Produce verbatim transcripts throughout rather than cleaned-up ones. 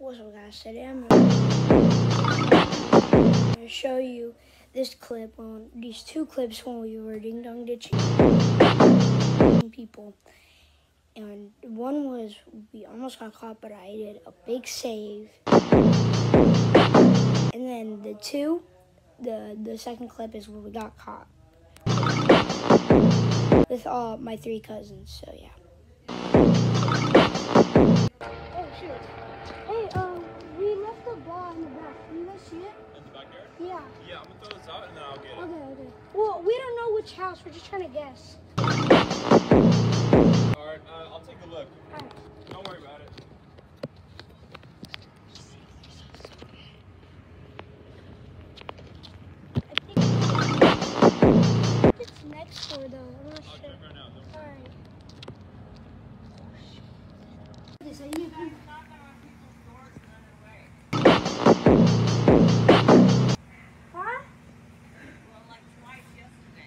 What's up, guys? Today I'm going to show you this clip on these two clips when we were ding dong ditching people. And one was we almost got caught, but I did a big save. And then the two, the the second clip is where we got caught with all my three cousins. So yeah. Oh shoot! Hey, um, we left the ball in the back. Can you guys see it? In the backyard? Yeah. Yeah, I'm gonna throw this out and then I'll get it. Okay, okay. Well, we don't know which house. We're just trying to guess. Alright, uh, I'll take a look. Alright. Don't worry about it. I think it's next door, though. I'm not I'll sure. check right now. Don't worry. Alright. This, I need to... Huh? Well, like twice yesterday.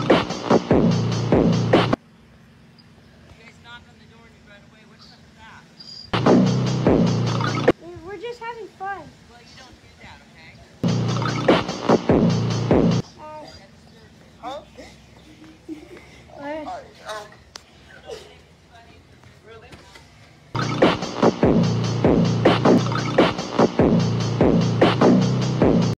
You guys knock on the door and you run away. What's up with that? We're, we're just having fun. Well, you don't do that, okay? Uh, That's Thursday. Huh? Alright. Alright, um,